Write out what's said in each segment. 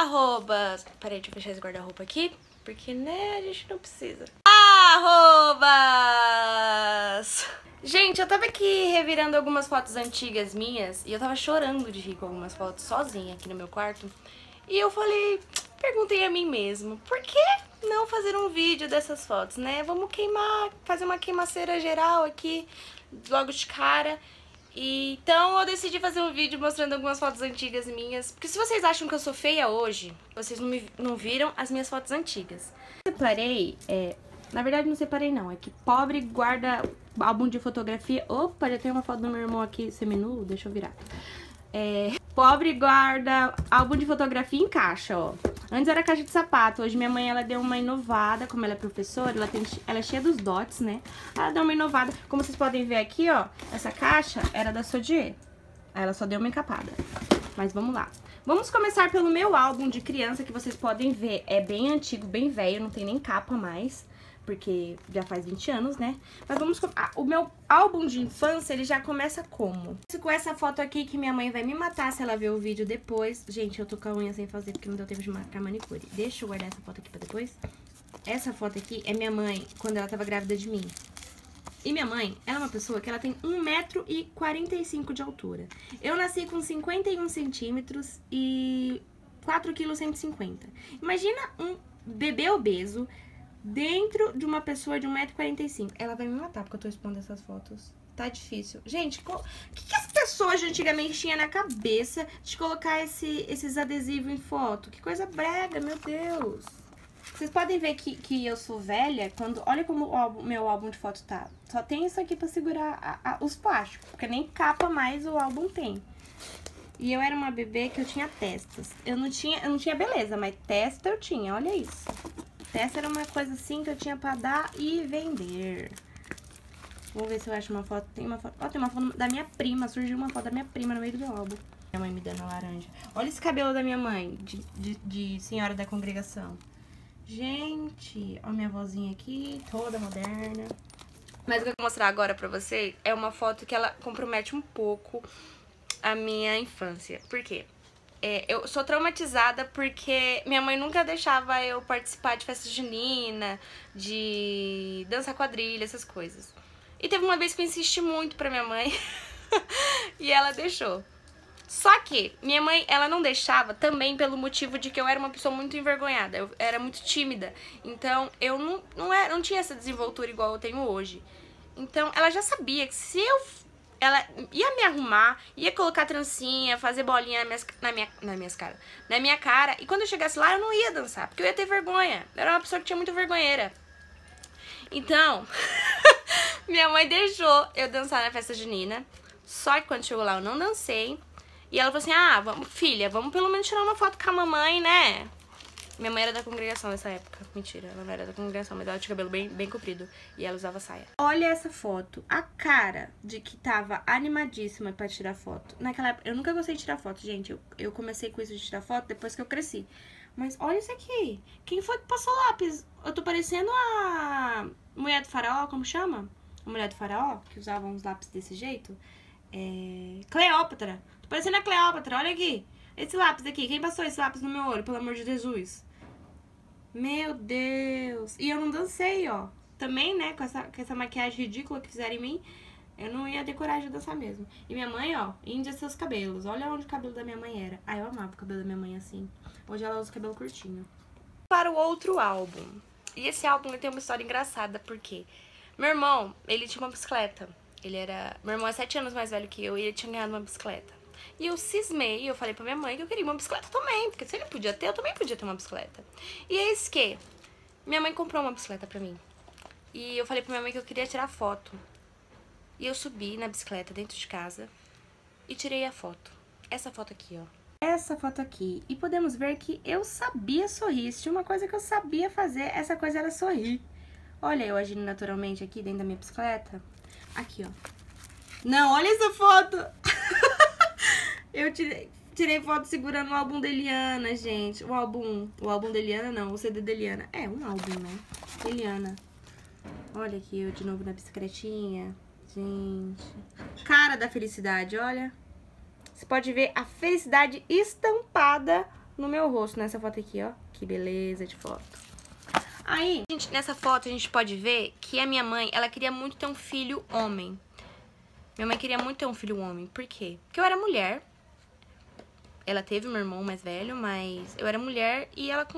Arrobas. Peraí, deixa eu fechar esse guarda-roupa aqui, porque, né, a gente não precisa. Arrobas! Gente, eu tava aqui revirando algumas fotos antigas minhas e eu tava chorando de rir com algumas fotos sozinha aqui no meu quarto. E eu falei, perguntei a mim mesmo, por que não fazer um vídeo dessas fotos, né? Vamos queimar, fazer uma queimaceira geral aqui, logo de cara. E, então eu decidi fazer um vídeo mostrando algumas fotos antigas minhas. Porque se vocês acham que eu sou feia hoje, vocês não viram as minhas fotos antigas. Eu separei, na verdade não separei não, é que pobre guarda álbum de fotografia. Opa, já tem uma foto do meu irmão aqui seminu, deixa eu virar. Pobre guarda álbum de fotografia em caixa, ó. Antes era caixa de sapato, hoje minha mãe ela deu uma inovada, como ela é professora, ela é cheia dos dots, né? Ela deu uma inovada, como vocês podem ver aqui, ó, essa caixa era da Sodier. Aí ela só deu uma encapada. Mas vamos lá. Vamos começar pelo meu álbum de criança, que vocês podem ver, é bem antigo, bem velho, não tem nem capa mais, porque já faz 20 anos, né? Mas vamos... o meu álbum de infância, ele já começa como? Com essa foto aqui, que minha mãe vai me matar se ela ver o vídeo depois. Gente, eu tô com a unha sem fazer, porque não deu tempo de marcar manicure. Deixa eu guardar essa foto aqui pra depois. Essa foto aqui é minha mãe, quando ela tava grávida de mim. E minha mãe, ela é uma pessoa que ela tem 1,45 m de altura. Eu nasci com 51 centímetros e 4,150 kg. Imagina um bebê obeso dentro de uma pessoa de 1,45 m. Ela vai me matar porque eu tô expondo essas fotos. Tá difícil. Gente, o que as pessoas de antigamente tinham na cabeça de colocar esses adesivos em foto? Que coisa brega, meu Deus. Vocês podem ver que eu sou velha quando... Olha como o meu álbum de foto tá. Só tem isso aqui pra segurar os plásticos, porque nem capa mais o álbum tem. E eu era uma bebê que eu tinha testas. Eu não tinha beleza, mas testa eu tinha, olha isso. Testa era uma coisa assim que eu tinha pra dar e vender. Vamos ver se eu acho uma foto. Tem uma foto. Ó, tem uma foto da minha prima. Surgiu uma foto da minha prima no meio do meu álbum. Minha mãe me dando laranja. Olha esse cabelo da minha mãe, de senhora da congregação. Gente, ó, minha vozinha aqui, toda moderna. Mas o que eu vou mostrar agora pra vocês é uma foto que ela compromete um pouco a minha infância. Por quê? Eu sou traumatizada porque minha mãe nunca deixava eu participar de festa junina, de dança quadrilha, essas coisas. E teve uma vez que eu insisti muito pra minha mãe e ela deixou. Só que minha mãe, ela não deixava também pelo motivo de que eu era uma pessoa muito envergonhada, eu era muito tímida. Então eu não tinha essa desenvoltura igual eu tenho hoje. Então ela já sabia que se ela ia me arrumar, ia colocar trancinha, fazer bolinha na minha cara. E quando eu chegasse lá, eu não ia dançar, porque eu ia ter vergonha. Eu era uma pessoa que tinha muito vergonheira. Então, minha mãe deixou eu dançar na festa junina. Só que quando chegou lá, eu não dancei. E ela falou assim, vamos, filha, vamos pelo menos tirar uma foto com a mamãe, né? Minha mãe era da congregação nessa época. Mentira, ela não era da congregação, mas ela tinha cabelo bem comprido. E ela usava saia. Olha essa foto. A cara de que tava animadíssima pra tirar foto. Naquela época, eu nunca gostei de tirar foto, gente. Eu comecei com isso de tirar foto depois que eu cresci. Mas olha isso aqui. Quem foi que passou lápis? Eu tô parecendo a mulher do faraó, como chama? A mulher do faraó, que usava uns lápis desse jeito. Cleópatra. Tô parecendo a Cleópatra, olha aqui. Esse lápis aqui, quem passou esse lápis no meu olho, pelo amor de Jesus? Meu Deus. E eu não dancei, ó. Também, né, com essa maquiagem ridícula que fizeram em mim, eu não ia ter coragem de dançar mesmo. E minha mãe, ó, índia seus cabelos. Olha onde o cabelo da minha mãe era. Eu amava o cabelo da minha mãe assim. Hoje ela usa o cabelo curtinho. Para o outro álbum. E esse álbum tem uma história engraçada, porque meu irmão, ele tinha uma bicicleta. Meu irmão é 7 anos mais velho que eu e ele tinha ganhado uma bicicleta. E eu cismei, eu falei pra minha mãe que eu queria uma bicicleta também, porque se ele podia ter, eu também podia ter uma bicicleta. E eis que minha mãe comprou uma bicicleta pra mim. E eu falei pra minha mãe que eu queria tirar foto. E eu subi na bicicleta dentro de casa e tirei a foto. Essa foto aqui, ó. Essa foto aqui. E podemos ver que eu sabia sorrir. Se tinha uma coisa que eu sabia fazer, essa coisa era sorrir. Olha eu agindo naturalmente aqui dentro da minha bicicleta. Aqui, ó. Não, olha essa foto! Eu tirei foto segurando o álbum da Eliana, gente. O álbum da Eliana não, o CD da Eliana. É, um álbum, né? Eliana. Olha aqui eu de novo na bicicletinha. Gente. Cara da felicidade, olha. Você pode ver a felicidade estampada no meu rosto, nessa foto aqui, ó. Que beleza de foto. Aí, gente, nessa foto a gente pode ver que a minha mãe, ela queria muito ter um filho homem. Minha mãe queria muito ter um filho homem. Por quê? Porque eu era mulher. Ela teve um irmão mais velho, mas eu era mulher e ela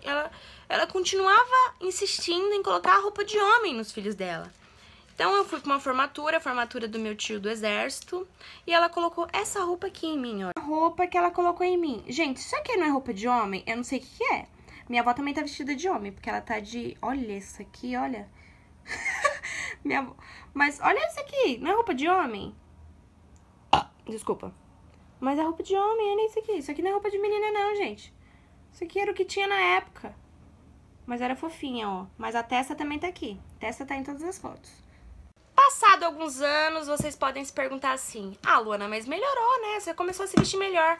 continuava insistindo em colocar a roupa de homem nos filhos dela. Então eu fui pra uma formatura, a formatura do meu tio do exército, e ela colocou essa roupa aqui em mim, ó. A roupa que ela colocou em mim. Gente, isso aqui não é roupa de homem? Eu não sei o que é. Minha avó também tá vestida de homem, porque ela tá de... Olha isso aqui, olha. Minha avó... Mas olha isso aqui, não é roupa de homem? Desculpa. Mas é roupa de homem, olha isso aqui. Isso aqui não é roupa de menina não, gente. Isso aqui era o que tinha na época. Mas era fofinha, ó. Mas a testa também tá aqui. A testa tá em todas as fotos. Passado alguns anos, vocês podem se perguntar assim: ah, Luana, mas melhorou, né? Você começou a se vestir melhor.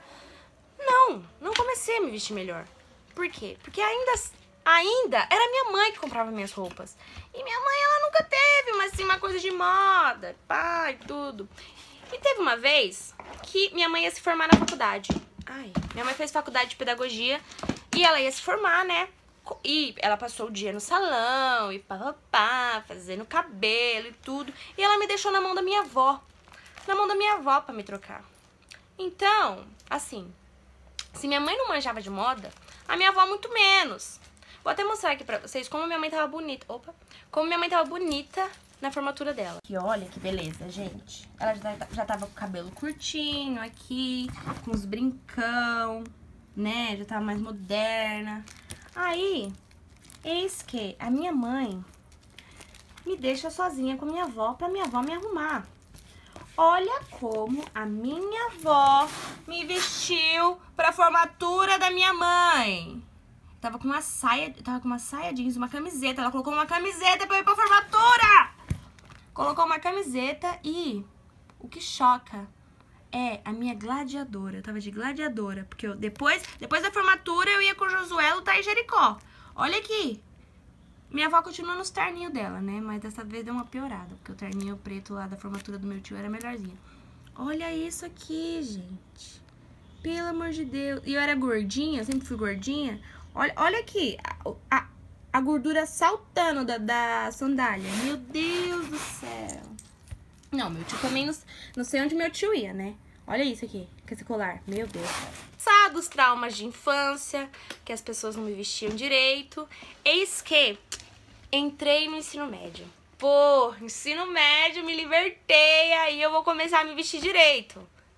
Não comecei a me vestir melhor. Por quê? Porque ainda era minha mãe que comprava minhas roupas. E minha mãe, ela nunca teve uma coisa de moda, pai, tudo. E teve uma vez que minha mãe ia se formar na faculdade. Minha mãe fez faculdade de pedagogia e ela ia se formar, né? E ela passou o dia no salão e papapá, fazendo cabelo e tudo. E ela me deixou na mão da minha avó. Na mão da minha avó pra me trocar. Então, assim, se minha mãe não manjava de moda, a minha avó muito menos. Vou até mostrar aqui pra vocês como minha mãe tava bonita. Como minha mãe tava bonita na formatura dela. E olha que beleza, gente. Ela já tava com o cabelo curtinho aqui, com os brincão, né? Já tava mais moderna. Aí, eis que a minha mãe me deixa sozinha com a minha avó pra minha avó me arrumar. Olha como a minha avó me vestiu pra formatura da minha mãe. Tava com uma saia jeans, uma camiseta. Ela colocou uma camiseta pra eu ir pra formatura. Colocou uma camiseta e o que choca é a minha gladiadora. Eu tava de gladiadora, porque eu, depois da formatura eu ia com o Josué lutar em Jericó. Olha aqui. Minha avó continua nos terninhos dela, né? Mas dessa vez deu uma piorada, porque o terninho preto lá da formatura do meu tio era melhorzinho. Olha isso aqui, gente. Pelo amor de Deus. E eu era gordinha, sempre fui gordinha. Olha aqui, a gordura saltando da sandália. Meu Deus do céu. Não, meu tio também, não sei onde meu tio ia, né? Olha isso aqui, com esse colar. Meu Deus. Passados traumas de infância, que as pessoas não me vestiam direito. Eis que entrei no ensino médio. Pô, ensino médio, me libertei, aí eu vou começar a me vestir direito.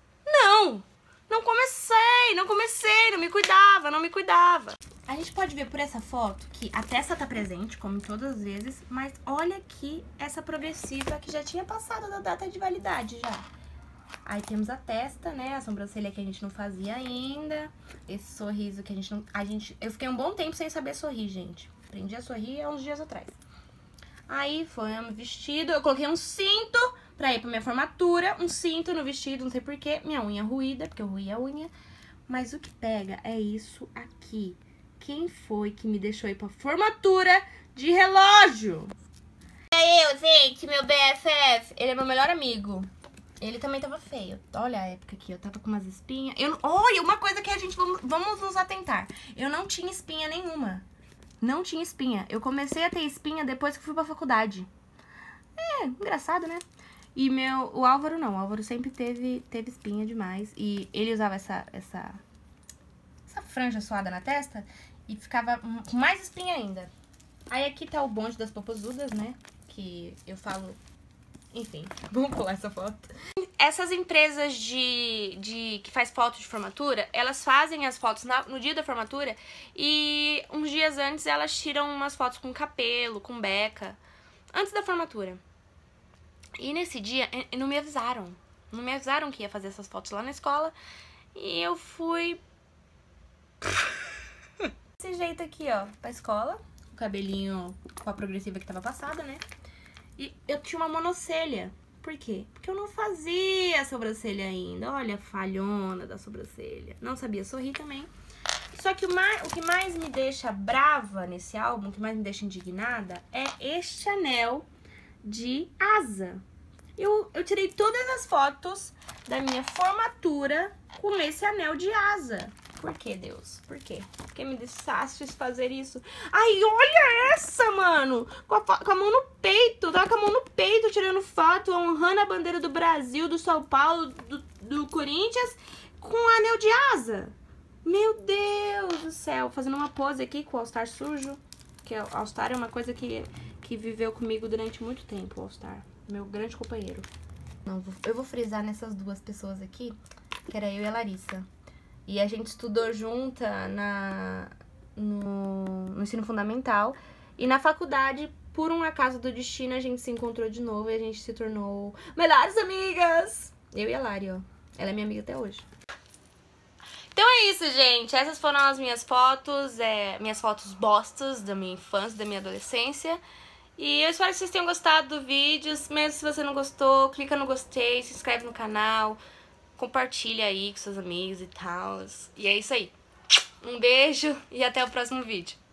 Não comecei, não me cuidava. A gente pode ver por essa foto que a testa tá presente, como todas as vezes, mas olha aqui essa progressiva que já tinha passado da data de validade já. Aí temos a testa, né, a sobrancelha que a gente não fazia ainda, esse sorriso que eu fiquei um bom tempo sem saber sorrir, gente. Aprendi a sorrir há uns dias atrás. Aí foi um vestido, eu coloquei um cinto pra ir pra minha formatura, um cinto no vestido, não sei porquê, minha unha ruída, porque eu ruí a unha. Mas o que pega é isso aqui. Quem foi que me deixou ir pra formatura de relógio? É eu, gente, meu BFF. Ele é meu melhor amigo. Ele também tava feio. Olha a época aqui, eu tava com umas espinhas. Olha, uma coisa que a gente... Vamos nos atentar. Eu não tinha espinha nenhuma. Não tinha espinha. Eu comecei a ter espinha depois que fui pra faculdade. É, engraçado, né? E o Álvaro não. O Álvaro sempre teve espinha demais. E ele usava essa franja suada na testa e ficava com mais espinha ainda. Aí aqui tá o bonde das popozudas, né? Que eu falo... Enfim, vamos pular essa foto. Essas empresas que faz foto de formatura, elas fazem as fotos no dia da formatura e uns dias antes elas tiram umas fotos com capelo, com beca, antes da formatura. E nesse dia não me avisaram. Não me avisaram que ia fazer essas fotos lá na escola. E eu fui... Desse jeito aqui, ó, pra escola. O cabelinho com a progressiva que tava passada, né? E eu tinha uma monocelha. Por quê? Porque eu não fazia a sobrancelha ainda. Olha a falhona da sobrancelha. Não sabia sorrir também. Só que o que mais me deixa brava nesse álbum, o que mais me deixa indignada, é este anel de asa. Eu tirei todas as fotos da minha formatura com esse anel de asa. Por que, Deus? Por quê? Por que me deixastes fazer isso? Ai, olha essa, mano! Com a mão no peito. Tava com a mão no peito, tirando foto, honrando a bandeira do Brasil, do São Paulo, do Corinthians, com um anel de asa. Meu Deus do céu. Fazendo uma pose aqui com o All-Star sujo. Que o All-Star é uma coisa que viveu comigo durante muito tempo, o All-Star. Meu grande companheiro. Não, eu vou frisar nessas duas pessoas aqui, que era eu e a Larissa. E a gente estudou junta no ensino fundamental. E na faculdade, por um acaso do destino, a gente se encontrou de novo e a gente se tornou melhores amigas. Eu e a Lari, ó. Ela é minha amiga até hoje. Então é isso, gente. Essas foram as minhas fotos, minhas fotos bostas da minha infância, da minha adolescência. E eu espero que vocês tenham gostado do vídeo. Mesmo se você não gostou, clica no gostei, se inscreve no canal, compartilha aí com seus amigos e tal. E é isso aí. Um beijo e até o próximo vídeo.